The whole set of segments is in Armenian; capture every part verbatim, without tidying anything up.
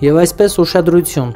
Եվ այսպես ուշադրություն,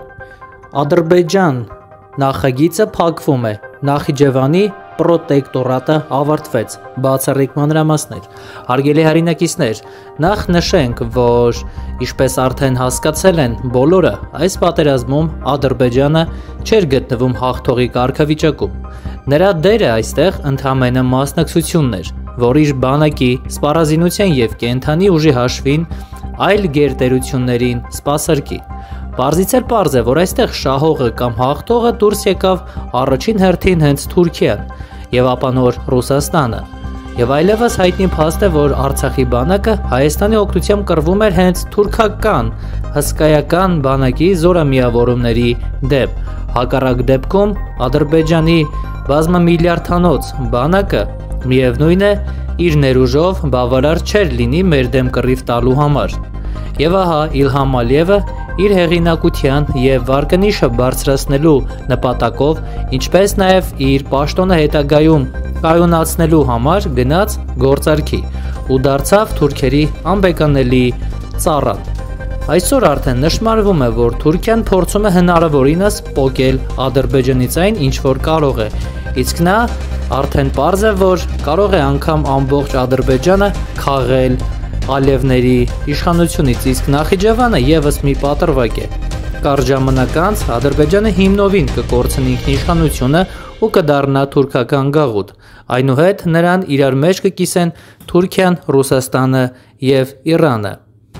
Ադրբեջան նախագիծը փակվում է, Նախիջևանի պրոտեկտորատը ավարտվեց, բացառիկ մանրամասներ։ Հարգելի հայրենակիցներ, նախ նշենք, որ ինչպես արդեն հասկացել են բոլորը, այս պատերազմում Ադրբեջանը չէր գտնվում հաղթողի կարգավիճակում։ Նրա դերը այստեղ ընդհանրապես մասնակցությունն էր, որ իր բանակի սպառազինության եւ կենթանի ուժի հաշվին այլ գերտերություններին սպասարկի։ Պարզից էլ պարզ է, որ այստեղ շահողը կամ հաղթողը դուրս եկավ առաջին հերթին հենց Թուրքիան եւ ապա նոր Ռուսաստանը։ Եվ այլևս հայտնի փաստ է, որ Արցախի բանակը Հայաստանի օգնությամբ կռվում էր հենց թուրքական հսկայական բանակի զորամիավորումների դեմ։ Հակառակ դեպքում Ադրբեջանի բազմամիլիարդանոց բանակը միևնույն է իր ներուժով բավարար չէր լինի մեր դեմ կռիվ տալու համար։ Եվ ահա Իլհամ Ալիևը իր հեղինակության եւ վարկանիշը բարձրացնելու նպատակով, ինչպես նաեւ իր պաշտոնը հետագայում կայունացնելու համար գնաց գործարքի ու դարձավ թուրքերի անբեկանելի ծառան։ Այսօր արդեն նշмарվում է, որ Թուրքիան փորձում է հնարավորինս պոկել Ադրբեջանից այն, ինչ որ կարող է, իսկ նա արդեն պարզ է, որ կարող է անգամ ամբողջ Ադրբեջանը քաղել Ալիևների իշխանությունից, իսկ Նախիջևանը եւս մի պատրվակ է։ Կարճ ժամանակ անց Ադրբեջանը հիմնովին կկորցնի ինքնիշխանությունը ու կդառնա թուրքական գաղութ։ Այնուհետ նրան իրար մեջ կկիսեն Թուրքիան, Ռուսաստանը եւ Իրանը։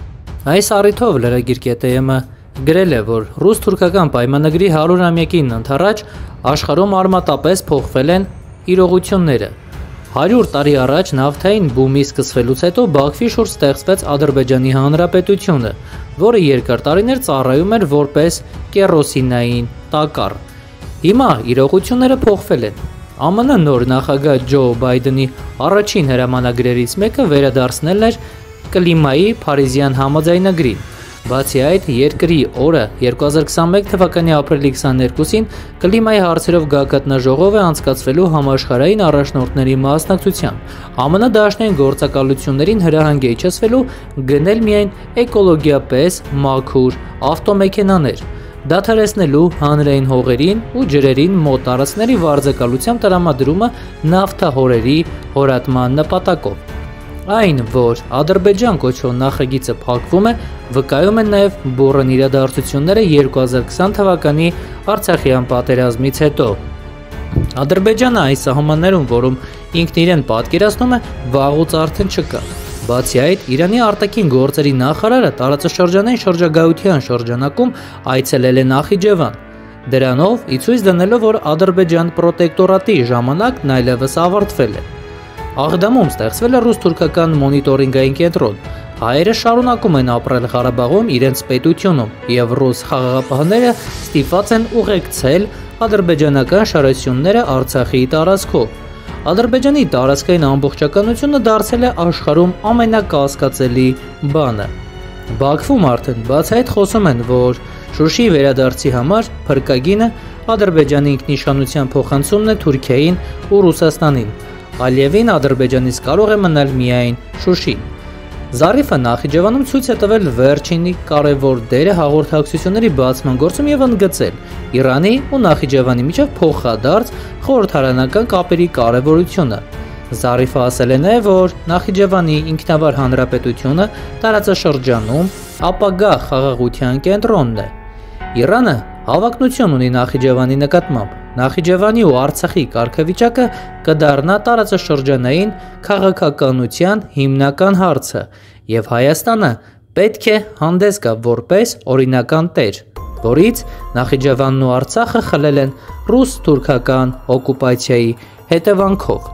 Այս առիթով լրագիր կետը-ը գրել է, որ ռուս-թուրքական պայմանագրի հարյուրամյակին ընթառաջ աշխարհում արմատապես փոխվել են իրողությունները։ հարյուր տարի առաջ նավթային բումի սկսվելուց հետո Բաքվի շուրջ ստեղծվեց Ադրբեջանի Հանրապետությունը, որը երկար տարիներ ծառայում էր որպես կերոսինային տակառ։ Հիմա իրողությունները փոխվել են։ ԱՄՆ նոր նախագահ Ջո Բայդենի առաջին հրամանագրերից մեկը վերադարձնելն էր կլիմայի Փարիզյան համաձայնագրին։ Բացի այդ, երկրի օրը երկու հազար քսաներկու թվականի ապրիլի քսաներկուսին կլիմայի հարցերով գագաթնաժողով է անցկացվելու համաշխարհային առաջնորդների մասնակցությամբ։ ԱՄՆ դաշնային գործակալություններին հրահանգ է իջեցվելու գնել միայն էկոլոգիապես մաքուր ավտոմեքենաներ, դադարեցնելու հանրային հողերին ու ջրերին մոտ տարածքների վարձակալությամբ տրամադրումը նավթահորերի հորատման նպատակով։ Այն, որ Ադրբեջան կոչվող նախագիծը փակվում է, վկայում են նաև բուռն իրադարձությունները երկու հազար քսան թվականի Արցախյան պատերազմից հետո։ Ադրբեջանը այս սահմաններում, որում ինքն իրեն պատկերացնում է, վաղուց արդեն չկա։ Բացի այդ, Իրանի արտաքին գործերի նախարարը տարածաշրջանային շրջագայության շրջանակում այցելել է Նախիջևան։ Դրանով ի ցույց դնելով, որ Ադրբեջան պրոտեկտորատի ժամանակն այլևս ավարտվել է։ Աղդամում ստեղծվել է ռուս-թուրքական մոնիտորինգային կենտրոն։ Հայերը շարունակում են ապրել Ղարաբաղում իրենց պետությունում, եւ ռուս խաղաղապահները ստիպված են ուղեկցել ադրբեջանական շարասյունները Արցախի տարածքով։ Ադրբեջանի տարածքային ամբողջականությունը դարձել է աշխարհում ամենակասկածելի բանը։ Բաքվում արդեն բացահայտ խոսում են, որ Շուշիի վերադարձի համար փրկագինը Ադրբեջանի ինքնիշխանության փոխանցումն է Թուրքիային ու Ռուսաստանին։ Ալիևին Ադրբեջանից կարող է մնալ միայն Շուշին։ Զարիֆը Նախիջևանում ցույց է տվել վերջինի կարևոր դերը հաղորդակցությունների բացման գործում եւ ընդգծել Իրանի ու Նախիջևանի միջև փոխադարձ խորհրդարանական կապերի կարևորությունը։ Զարիֆը ասել է նաեւ, որ Նախիջևանի ինքնավար հանրապետությունը տարածաշրջանում ապագա խաղաղության կենտրոնն է։ Իրանը հավակնություն ունի Նախիջևանի նկատմամբ։ Նախիջևանի ու Արցախի կարգավիճակը կդառնա տարածաշրջանային քաղաքականության հիմնական հարցը, եւ Հայաստանը պետք է հանդես գա որպես օրինական տեր, որից Նախիջևանն ու Արցախը խլել են ռուս-թուրքական օկուպացիայի հետևանքով։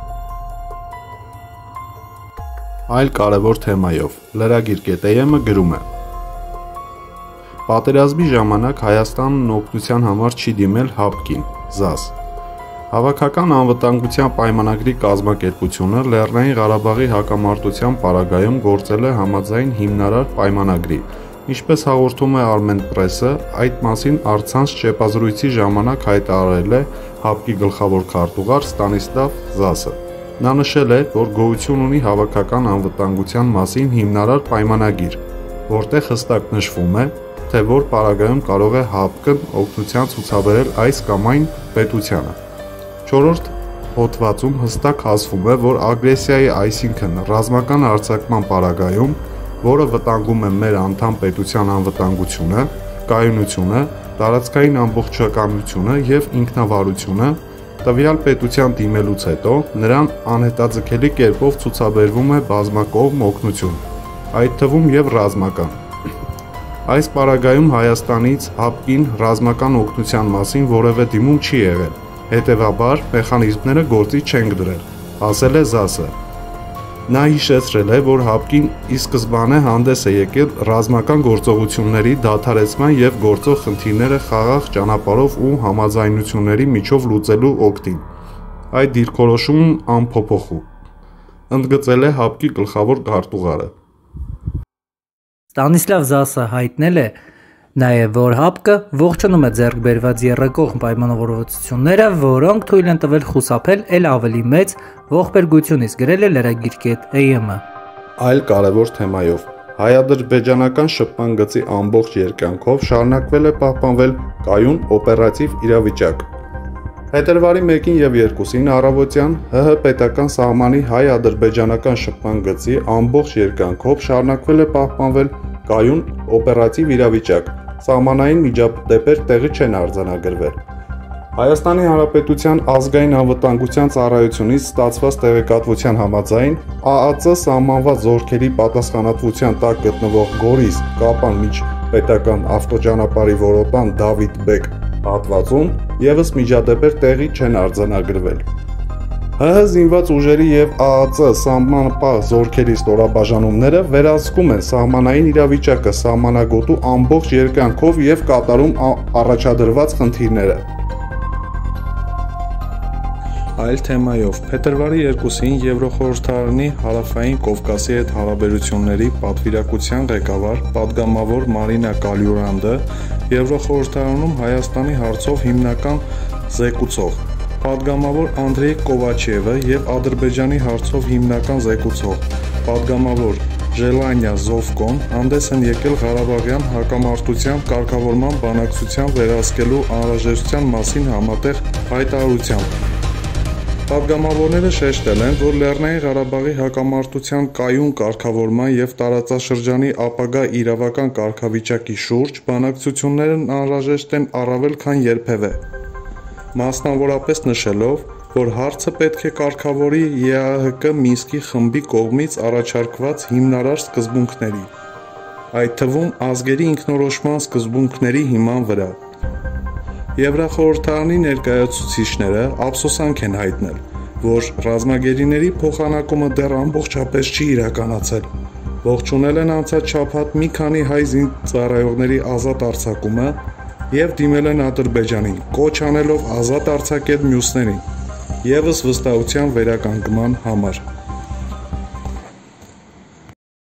Այլ կարևոր թեմայով լրագիր կետը գրում է. Պատերազմի ժամանակ Հայաստանն օգնության համար չի դիմել ՀԱՊԿ-ին, ԶԱՍ։ Հավաքական անվտանգության պայմանագրի կազմակերպությունը Լեռնային Ղարաբաղի հակամարտության պարագայում գործել է համաձայն հիմնարար պայմանագրի, ինչպես հաղորդում է Armenpress-ը, այդ մասին առցանց շեպազրույցի ժամանակ հայտարարել է ՀԱՊԿ-ի գլխավոր քարտուղար Ստանիսլավ Զասը։ Նա նշել է, որ գոյություն ունի հավաքական անվտանգության մասին հիմնարար պայմանագիր, որտեղ հստակ նշվում է, թե որ պարագայում կարող է ՀԱՊԿ-ն օգնության ցուցաբերել այս կամ այն պետությանը։ Չորրորդ հոդվածում հստակ ասվում է, որ ագրեսիայի, այսինքն ռազմական հարձակման պարագայում, որը վտանգում է մեր անդամ պետության անվտանգությունը, կայունությունը, տարածքային ամբողջականությունը և ինքնավարությունը, տվյալ պետության դիմելուց հետո նրան անհետաձգելի կերպով ցուցաբերվում է բազմակողմ օգնություն, այդ թվում և ռազմական։ Այս պարագայում Հայաստանից ՀԱՊԿ-ին ռազմական օգնության մասին որևէ դիմում չի եղել, հետևաբար մեխանիզմները գործի չենք դրել, ասել է ԶԱՍ-ը։ Նա հիշեցրել է, որ ՀԱՊԿ-ին ի սկզբանե հանդես է եկել ռազմական գործողությունների դադարեցման և գործող խնդիրները խաղաղ ճանապարհով ու համաձայնությունների միջով լուծելու օգտին։ Այդ դիրքորոշումն անփոփոխ է, ընդգծել է ՀԱՊԿ-ի գլխավոր քարտուղարը։ Ստանիսլավ ԶԱՍ-ը հայտնել է նաև, որ ՀԱՊԿ-ը ողջունում է ձեռք բերված եռակողմ պայմանավորվածությունները, որոնք թույլ են տվել խուսափել էլ ավելի մեծ ողբերգությունից, գրել է lragir.am-ը։ Այլ կարևոր թեմայով հայ-ադրբեջանական շփման գծի ամբողջ երկայնքով շարունակվել է պահպանվել կայուն օպերատիվ իրավիճակ։ Փետրվարի մեկին և երկուսին առավոտյան ՀՀ պետական սահմանի հայ-ադրբեջանական շփման գծի ամբողջ երկայնքով շարունակվել է պահպանվել կայուն օպերատիվ իրավիճակ, սահմանային միջադեպեր տեղի չեն արձանագրվել։ Հայաստանի Հանրապետության ազգային անվտանգության ծառայությունից ստացված տեղեկատվության համաձայն ԱԱԾ սահմանված զորքերի պատասխանատվության տակ գտնվող Գորիս Կապան միջպետական ավտոճանապարհի որոտան Դավիթ Բեկ հատվածում ևս միջադեպեր տեղի չեն արձանագրվել։ ՀՀ զինված ուժերի և ԱԱԾ սահմանապահ զորքերի ստորաբաժանումները վերահսկում են սահմանային իրավիճակը սահմանագոտու ամբողջ երկայնքով և կատարում առաջադրված խնդիրները։ Այլ թեմայով փետրվարի երկուսին Եվրոխորհրդարանի Հարավային Կովկասի հետ հարաբերությունների պատվիրակության ղեկավար պատգամավոր Մարինա Կալյուրանդը Եվրոխորհրդարանում Հայաստանի հարցով հիմնական զեկուցող, պատգամավոր Անդրեյ Կովաչևը և Ադրբեջանի հարցով հիմնական զեկուցող, պատգամավոր Ժելանիա Զովկոն հանդես են եկել Ղարաբաղյան հակամարտության կարգավորման բանակցության վերահսկելու անհրաժեշտության մասին համատեղ հայտարարությամբ։ Պատգամավորները շեշտել են, որ Լեռնային Ղարաբաղի հակամարտության կայուն կարգավորման և տարածաշրջանի ապագա իրավական կարգավիճակի շուրջ բանակցություններն անհրաժեշտ են առավել քան երբևէ, մասնավորապես նշելով, որ հարցը պետք է կարգավորի ԵԱՀԿ Մինսկի խմբի կողմից առաջարկված հիմնարար սկզբունքների, այդ թվում ազգերի ինքնորոշման սկզբունքների հիման վրա։ Եվրախորհրդարանի ներկայացուցիչները ափսոսանք են հայտնել, որ ռազմագերիների փոխանակումը դեռ ամբողջապես չի իրականացել, ողջունել են անցած շաբաթ մի քանի հայ զինծառայողների ազատ արձակումը և դիմել են Ադրբեջանին, կոչ անելով ազատ արձակել մյուսներին, ևս վստահության վերականգնման համար։